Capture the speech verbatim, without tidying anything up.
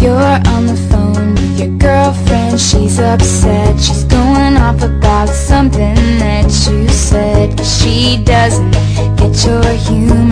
You're on the phone with your girlfriend, she's upset. She's going off about something that you said, but she doesn't get your humor.